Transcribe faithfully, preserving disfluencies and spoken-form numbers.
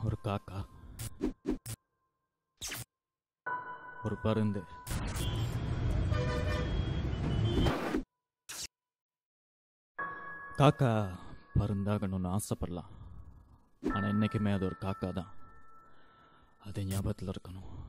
ஒரு காக்கா, ஒரு பருந்து, காக்கா பருந்தாகணும்னு ஆசைப்படலாம். ஆனால் என்றைக்குமே அது ஒரு காக்கா தான். அது ஞாபகத்தில் இருக்கணும்.